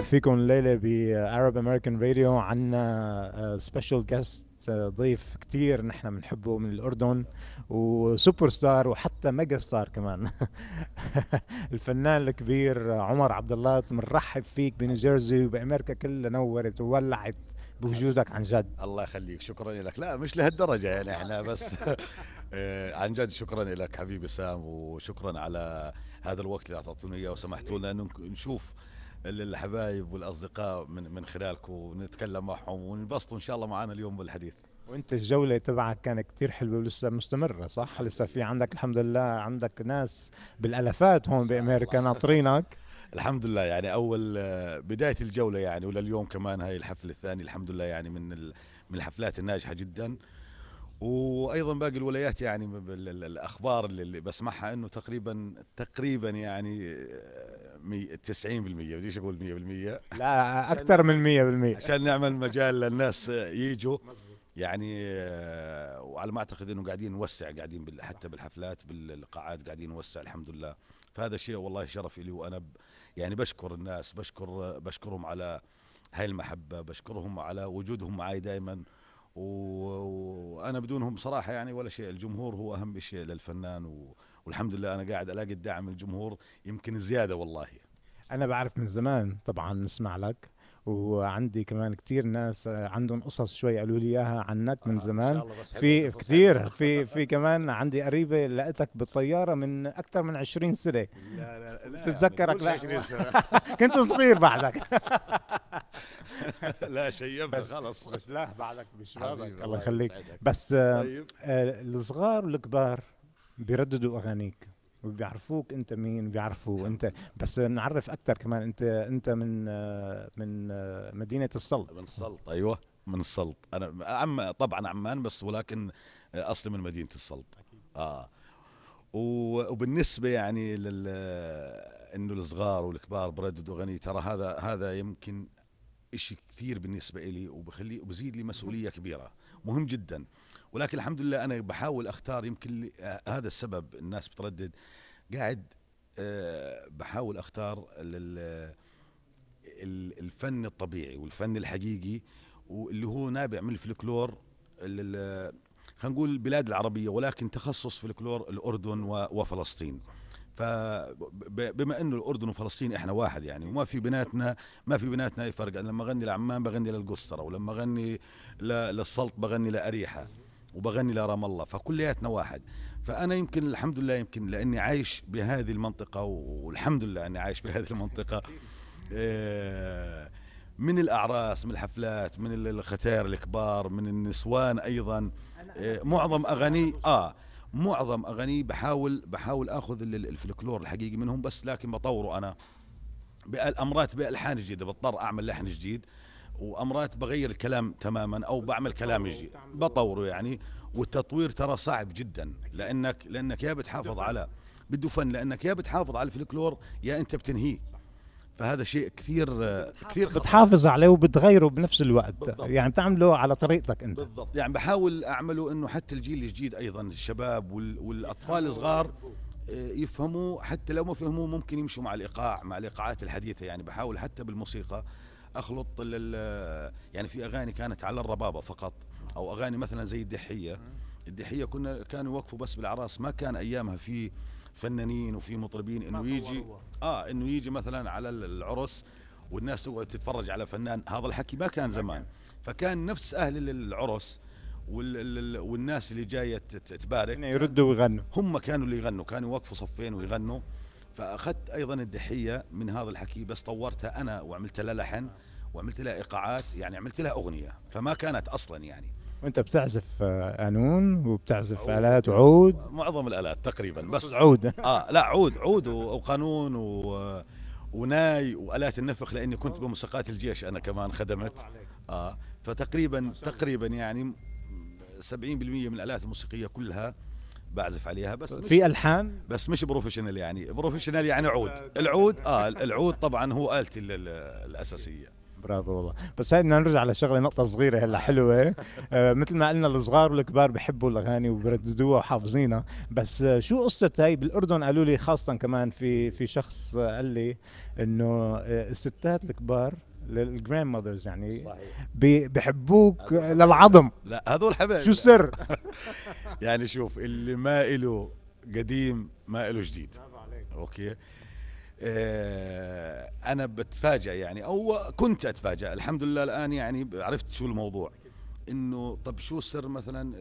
فيكم الليلة بعرب امريكان راديو. عنا سبيشال جيست، ضيف كتير نحن بنحبه من الأردن، وسوبر ستار وحتى ميجا ستار كمان. الفنان الكبير عمر عبد الله، بنرحب فيك بنيوجيرسي وبأمريكا كلها، نورت وولعت بوجودك عن جد. الله يخليك، شكرا لك. لا مش لهالدرجة يعني احنا بس عن جد شكرا لك حبيبي سام، وشكرا على هذا الوقت اللي اعطيتونا اياه وسمحتوا لنا انه نشوف الحبايب والاصدقاء من خلالكم، ونتكلم معهم وننبسطوا ان شاء الله معنا اليوم بالحديث. وانت الجولة تبعك كانت كتير حلوة ولسه مستمرة، صح؟ لسه في عندك الحمد لله، عندك ناس بالالافات هون بامريكا ناطرينك. الحمد لله، يعني اول بداية الجولة يعني ولليوم كمان هاي الحفل الثاني الحمد لله، يعني من الحفلات الناجحة جدا. وايضا باقي الولايات يعني الاخبار اللي بسمعها انه تقريبا يعني 90%، بديش اقول 100%، لا، اكثر من 100%. عشان نعمل مجال للناس يجوا يعني. وعلى ما اعتقد انه قاعدين نوسع، قاعدين حتى بالحفلات بالقاعات قاعدين نوسع الحمد لله. فهذا شيء والله شرف لي، وانا يعني بشكر الناس، بشكرهم على هاي المحبة، بشكرهم على وجودهم معي دائما. وانا بدونهم صراحه يعني ولا شيء. الجمهور هو اهم شيء للفنان، والحمد لله انا قاعد الاقي الدعم من الجمهور يمكن زياده والله. انا بعرف من زمان طبعا نسمع لك، وعندي كمان كتير ناس عندهم قصص شوي قالوا لي اياها عنك من ان زمان. شاء الله، بس حلوه في قصص حلوه. كتير في كمان عندي قريبة لقيتك بالطيارة من اكثر من 20 سنة. لا يا عمي، بتتذكرك؟ تقولش لا 20 سنه. كنت صغير بعدك. لا شيبنا بس خلص. بس لا، بعدك بشبابك، حبيبي الله الله يخليك. يسعدك. بس طيب الصغار والكبار بيرددوا اغانيك وبيعرفوك انت مين، بيعرفوا انت. بس نعرف اكثر كمان، انت من مدينة السلط. من السلط، ايوه من السلط. انا طبعا عمان، بس ولكن اصلي من مدينه السلط. اه وبالنسبه يعني انه الصغار والكبار برددوا اغاني، ترى هذا يمكن اشي كثير بالنسبه لي، وبزيد لي مسؤوليه كبيره، مهم جدا. ولكن الحمد لله انا بحاول اختار، يمكن هذا السبب الناس بتردد. قاعد بحاول اختار الفن الطبيعي والفن الحقيقي، واللي هو نابع من الفلكلور، خلينا نقول البلاد العربية، ولكن تخصص فلكلور الأردن وفلسطين. فبما انه الاردن وفلسطين احنا واحد يعني، ما في بيناتنا اي فرق. أنا لما اغني لعمان بغني للقسطره، ولما اغني للسلط بغني لاريحه، وبغني لرام الله، فكلياتنا واحد. فانا يمكن الحمد لله، يمكن لاني عايش بهذه المنطقه، والحمد لله اني عايش بهذه المنطقه. من الاعراس، من الحفلات، من الختاير الكبار، من النسوان ايضا. معظم اغاني معظم اغاني بحاول اخذ الفلكلور الحقيقي منهم، بس لكن بطوره انا امرات بالحان جديده، بضطر اعمل لحن جديد، وامرات بغير الكلام تماما او بعمل كلام جديد بطوره يعني. والتطوير ترى صعب جدا، لانك يا بتحافظ على، بده فن، لانك يا بتحافظ على الفلكلور يا انت بتنهيه. فهذا شيء كثير خطر. بتحافظ عليه وبتغيره بنفس الوقت، بالضبط. يعني بتعمله على طريقتك انت. بالضبط، يعني بحاول اعمله انه حتى الجيل الجديد ايضا، الشباب والاطفال الصغار يفهموا، حتى لو ما فهموا ممكن يمشوا مع الايقاع، مع الايقاعات الحديثه يعني. بحاول حتى بالموسيقى اخلط يعني في اغاني كانت على الربابه فقط، او اغاني مثلا زي الدحيه كانوا يوقفوا بس بالاعراس، ما كان ايامها في فنانين وفي مطربين انه يجي مثلا على العرس والناس تقعد تتفرج على فنان. هذا الحكي ما كان زمان. فكان نفس اهل العرس والناس اللي جايه تبارك يردوا ويغنوا. هم كانوا اللي يغنوا، كانوا يوقفوا صفين ويغنوا. فاخذت ايضا الدحيه من هذا الحكي، بس طورتها انا وعملت لها لحن وعملت لها ايقاعات، يعني عملت لها اغنيه، فما كانت اصلا يعني. وانت بتعزف قانون وبتعزف آلات وعود؟ معظم الالات تقريبا، بس عود. لا عود وقانون وناي والات النفخ، لاني كنت بموسيقات الجيش انا كمان خدمت. فتقريبا يعني 70% من الالات الموسيقيه كلها بعزف عليها، بس في الحان، بس مش بروفيشنال يعني. بروفيشنال يعني العود طبعا هو آلتي الاساسيه. برافو والله. بس هاي بدنا نرجع لشغله، نقطه صغيره هلا حلوه. مثل ما قلنا الصغار والكبار بحبوا الاغاني وبرددوها وحافظينها. بس شو قصه هاي بالاردن؟ قالوا لي خاصه كمان في شخص قال لي انه الستات الكبار للجراند ماذرز يعني صحيح. بحبوك هذول حبايب. للعظم. لا هذول حبايب. شو السر؟ يعني شوف، اللي ما إله قديم ما إله جديد. اوكي. انا بتفاجأ يعني، او كنت اتفاجأ، الحمد لله الان يعني عرفت شو الموضوع. انه طب شو السر مثلا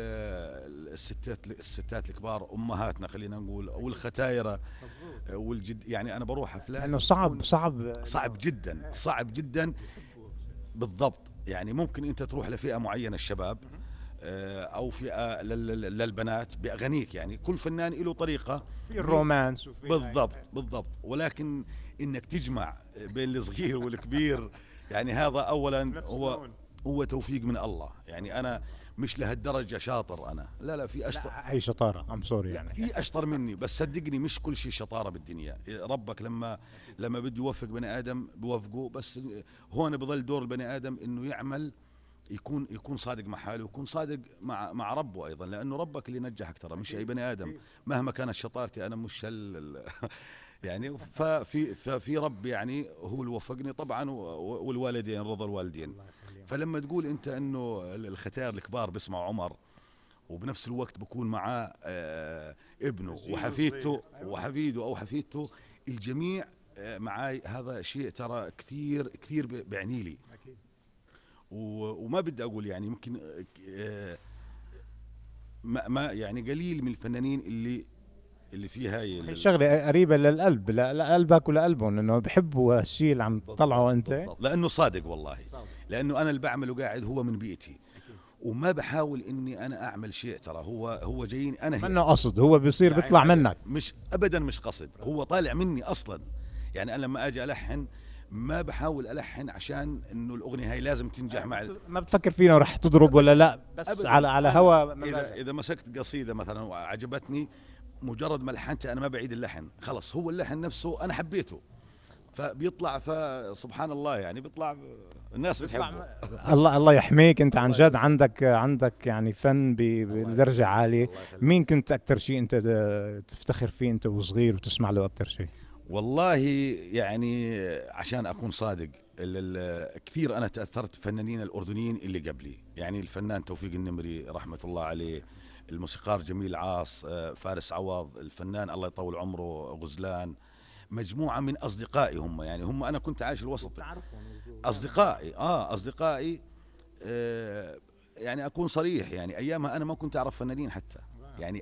الستات الكبار، امهاتنا خلينا نقول، او الختايره والجد، يعني انا بروح افلام لانه صعب صعب جدا، صعب جدا. بالضبط. يعني ممكن انت تروح لفئه معينه الشباب، او فئه للبنات باغانيك، يعني كل فنان له طريقه في الرومانس وفي بالضبط بالضبط. ولكن انك تجمع بين الصغير والكبير، يعني هذا اولا هو توفيق من الله. يعني انا مش لهالدرجه شاطر انا، لا لا، في اشطر. هي شطاره، ام سوري لا، يعني. في اشطر مني، بس صدقني مش كل شيء شطاره بالدنيا. ربك لما بده يوفق بني ادم بوفقه، بس هون بضل دور البني ادم انه يعمل، يكون صادق مع حاله، ويكون صادق مع ربه ايضا، لانه ربك اللي نجحك ترى، مش اي بني ادم مهما كانت شطارتي. انا مش يعني ففي رب يعني هو اللي وفقني طبعا، والوالدين، رضا الوالدين. فلما تقول انت انه الختيار الكبار بيسمعوا عمر، وبنفس الوقت بكون معاه ابنه وحفيدته وحفيده او حفيدته، الجميع معاي، هذا شيء ترى كثير كثير بعني لي. وما بدي اقول يعني يمكن ما يعني قليل من الفنانين اللي فيه هي شغله قريبه للقلب، لقلبك ولقلبهم، انه بحبوا هالشيء اللي عم تطلعه انت. بالضبط. لانه صادق والله. لانه انا اللي بعمله قاعد هو من بيئتي، وما بحاول اني انا اعمل شيء، ترى هو جايين انا هيك. منه قصد، هو بيصير بيطلع منك. مش ابدا مش قصد، هو طالع مني اصلا. يعني انا لما اجي الحن ما بحاول الحن عشان انه الاغنيه هاي لازم تنجح مع ما بتفكر فينا ورح تضرب ولا لا، بس أبداً. على هوا. اذا مسكت قصيده مثلا وعجبتني، مجرد ما لحنتها انا ما بعيد اللحن، خلص هو اللحن نفسه انا حبيته، فبيطلع، فسبحان الله يعني بيطلع الناس بتحبه. الله يحميك انت عن جد، عندك يعني فن بدرجه عاليه. مين كنت اكثر شيء انت تفتخر فيه انت وصغير وتسمع له اكثر شيء؟ والله يعني عشان اكون صادق، كثير انا تاثرت بفنانين الاردنيين اللي قبلي، يعني الفنان توفيق النمري رحمه الله عليه، الموسيقار جميل عاص، فارس عوض، الفنان الله يطول عمره غزلان، مجموعه من اصدقائي هم، يعني هم انا كنت عايش الوسط. اصدقائي يعني اكون صريح، يعني ايامها انا ما كنت اعرف فنانين حتى، يعني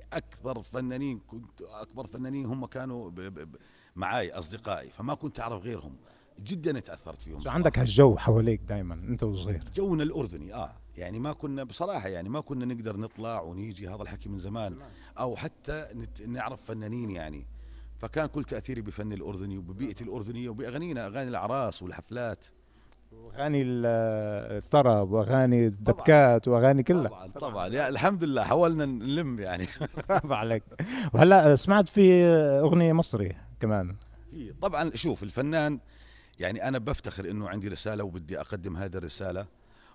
اكبر فنانين هم كانوا معاي اصدقائي، فما كنت اعرف غيرهم، جدا تاثرت فيهم. عندك هالجو حواليك دائما انت وصغير؟ جونا الاردني يعني ما كنا بصراحه، يعني ما كنا نقدر نطلع ونيجي، هذا الحكي من زمان، او حتى نعرف فنانين يعني. فكان كل تاثيري بفن الاردني وببيئتي الاردنيه وباغانينا، اغاني الاعراس والحفلات، واغاني الطرب واغاني الدبكات واغاني كلها. طبعا يا الحمد لله حاولنا نلم يعني. برافو عليك. وهلا سمعت في اغنيه مصري كمان. طبعا شوف الفنان، يعني انا بفتخر انه عندي رساله وبدي اقدم هذه الرساله،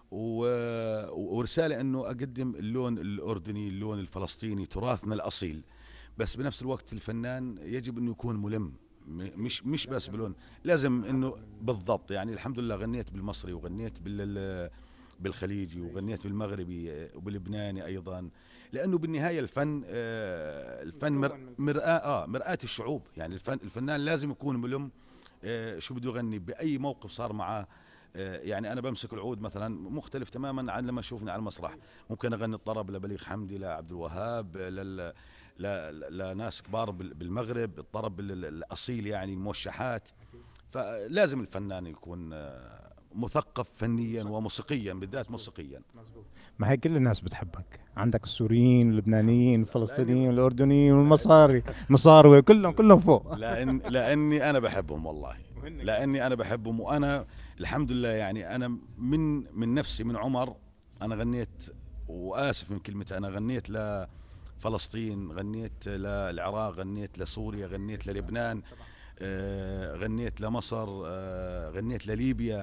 ورساله انه اقدم اللون الاردني، اللون الفلسطيني، تراثنا الاصيل. بس بنفس الوقت الفنان يجب انه يكون ملم، مش بس بلون، لازم انه بالضبط. يعني الحمد لله غنيت بالمصري، وغنيت بالخليجي، وغنيت بالمغربي وباللبناني ايضا، لانه بالنهايه الفن مرآة الشعوب. يعني الفنان لازم يكون ملم شو بده يغني باي موقف صار معاه. يعني انا بمسك العود مثلا مختلف تماما عن لما تشوفني على المسرح، ممكن اغني الطرب لبليغ حمدي، لعبد الوهاب، لناس كبار بالمغرب، الطرب الاصيل يعني الموشحات. فلازم الفنان يكون مثقف فنيا وموسيقيا، بالذات موسيقيا. ما هي كل الناس بتحبك، عندك السوريين واللبنانيين والفلسطينيين والاردنيين مصاروي كلهم فوق. لاني انا بحبهم والله، لاني انا بحبهم. وانا الحمد لله يعني انا من نفسي، من عمر انا غنيت، واسف من كلمتي، انا غنيت لفلسطين، غنيت للعراق، غنيت لسوريا، غنيت للبنان، غنيت لمصر، غنيت لليبيا،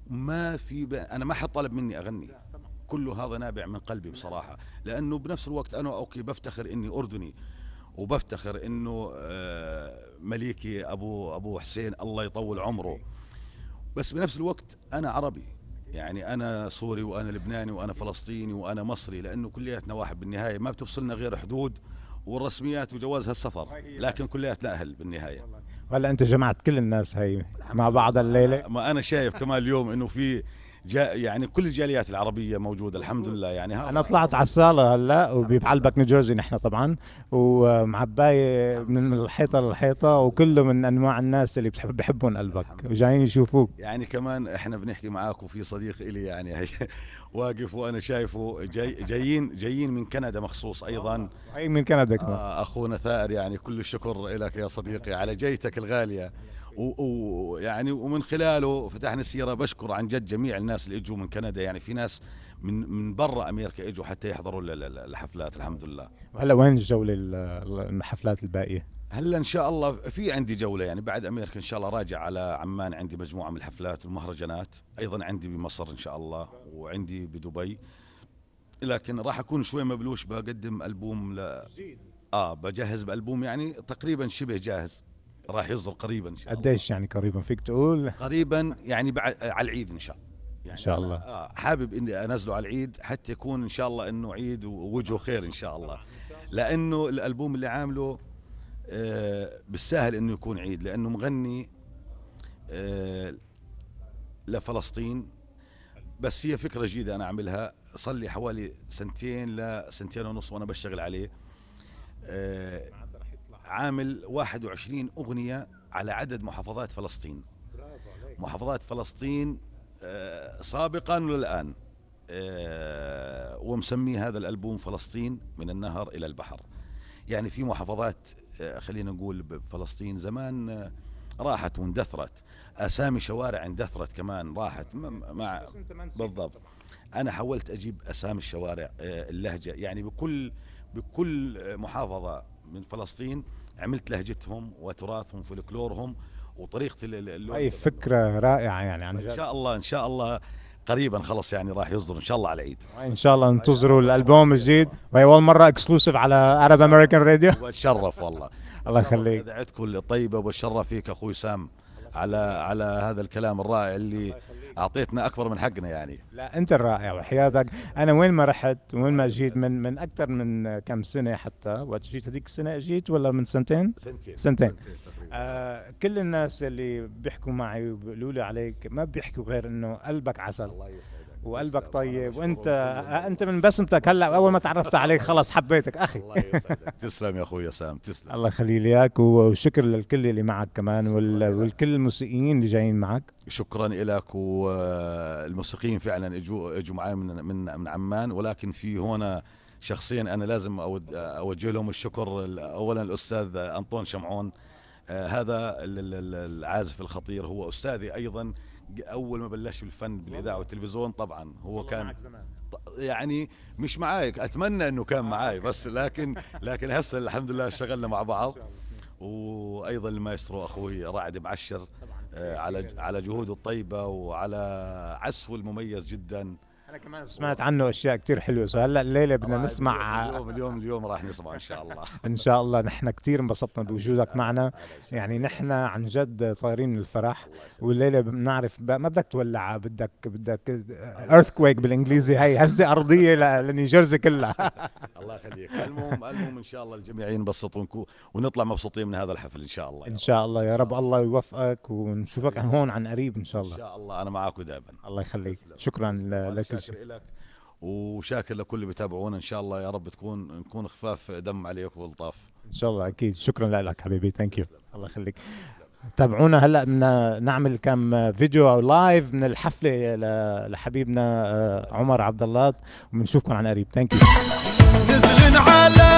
ما في انا ما حد طلب مني اغني، كله هذا نابع من قلبي بصراحه. لانه بنفس الوقت انا اوكي بفتخر اني اردني، وبفتخر انه مليكي ابو حسين الله يطول عمره، بس بنفس الوقت انا عربي، يعني انا سوري وانا لبناني وانا فلسطيني وانا مصري، لانه كلياتنا واحد بالنهايه، ما بتفصلنا غير حدود والرسميات وجواز هالسفر، لكن كلياتنا اهل بالنهايه. وهلا انت جمعت كل الناس هي مع بعض الليله. ما انا شايف كمان اليوم انه في يعني كل الجاليات العربية موجودة الحمد لله. يعني انا طلعت على الصاله هلا وبعلبك نيوجيرسي نحن طبعا، ومعبايه من الحيطه للحيطه، وكله من انواع الناس اللي بحبون قلبك وجايين يشوفوك. يعني كمان احنا بنحكي معاك، وفي صديق إلي يعني هي واقف وانا شايفه جايين من كندا مخصوص ايضا. اي من كندا كمان. اخونا ثائر، يعني كل الشكر لك يا صديقي على جيتك الغالية، ويعني ومن خلاله فتحنا السيرة. بشكر عن جد جميع الناس اللي اجوا من كندا، يعني في ناس من برا امريكا اجوا حتى يحضروا الحفلات الحمد لله. وهلا وين الجوله الحفلات الباقيه؟ هلا ان شاء الله في عندي جوله، يعني بعد امريكا ان شاء الله راجع على عمان، عندي مجموعه من الحفلات والمهرجانات، ايضا عندي بمصر ان شاء الله، وعندي بدبي. لكن راح اكون شوي مبلوش، بقدم البوم بجهز بالبوم، يعني تقريبا شبه جاهز، راح يصدر قريبا ان شاء الله. قديش يعني قريبا فيك تقول؟ قريبا يعني بعد على العيد ان شاء الله. يعني ان شاء الله. حابب اني انزله على العيد حتى يكون ان شاء الله انه عيد ووجهه خير ان شاء الله، لانه الالبوم اللي عامله بالسهل انه يكون عيد، لانه مغني لفلسطين. بس هي فكرة جديدة انا اعملها، صار لي حوالي سنتين لسنتين ونص وانا بشتغل عليه. عامل 21 اغنية على عدد محافظات فلسطين، محافظات فلسطين سابقا والان، ومسمي هذا الالبوم فلسطين من النهر الى البحر. يعني في محافظات خلينا نقول بفلسطين زمان راحت واندثرت، اسامي شوارع اندثرت كمان راحت مع بالضبط. انا حاولت اجيب اسامي الشوارع اللهجه، يعني بكل محافظه من فلسطين عملت لهجتهم وتراثهم فولكلورهم وطريقه اللون. اي فكره رائعه يعني عن جد. ان شاء الله قريبا خلص، يعني راح يصدر ان شاء الله على العيد. ان شاء الله انتظروا الالبوم الجديد، وهي اول مره اكسكلوسيف على عرب امريكان راديو. بتشرف والله. الله يخليك. دعيتكم الطيبه، وبتشرف فيك اخوي سام على هذا الكلام الرائع اللي اعطيتنا اكبر من حقنا. يعني لا انت الرائع وحياتك. انا وين ما رحت وين ما جيت من اكثر من كم سنه، حتى وقت جيت هذيك السنه اجيت ولا من سنتين كل الناس اللي بيحكوا معي وبيقولوا لي عليك ما بيحكوا غير انه قلبك عسل وقلبك طيب، وانت من بسمتك هلا اول ما تعرفت عليك خلص حبيتك اخي. الله يسعدك. تسلم يا اخوي سام، تسلم. الله يخلي لي اياك، وشكر للكل اللي معك كمان والكل الموسيقيين اللي جايين معك. شكرا لك. والموسيقيين فعلا اجوا معي من عمان، ولكن في هنا شخصيا انا لازم اوجه لهم الشكر. اولا الاستاذ انطون شمعون، هذا العازف الخطير، هو استاذي ايضا. اول ما بلش بالفن بالاذاعه والتلفزيون طبعا هو كان يعني مش معاي، اتمنى انه كان معاي بس لكن هسه الحمد لله اشتغلنا مع بعض. وايضا المايسترو اخوي رائد بعشر على جهوده الطيبه وعلى عزفه المميز جدا. انا كمان سمعت عنه اشياء كثير حلوه، فهلا الليله بدنا نسمع. اليوم راح نسمع ان شاء الله. ان شاء الله. نحن كثير انبسطنا بوجودك معنا، يعني نحن عن جد طايرين من الفرح، والليله بنعرف ما بدك تولع، بدك ايرثكويك بالانجليزي، هي هزه ارضيه لنيوجيرسي كلها. الله يخليك. المهم ان شاء الله الجميع ينبسطوا ونطلع مبسوطين من هذا الحفل ان شاء الله. ان شاء الله يا رب. الله يوفقك ونشوفك هون عن قريب ان شاء الله. ان شاء الله انا معك دائما. الله يخليك. شكرا لك. شاكر لك وشاكر لكل اللي بيتابعونا. ان شاء الله يا رب نكون خفاف دم عليك والطاف ان شاء الله. اكيد. شكرا لك حبيبي. ثانك يو. الله يخليك. تابعونا هلا بدنا نعمل كم فيديو او لايف من الحفله لحبيبنا عمر عبد الله، وبنشوفكم عن قريب. ثانك يو.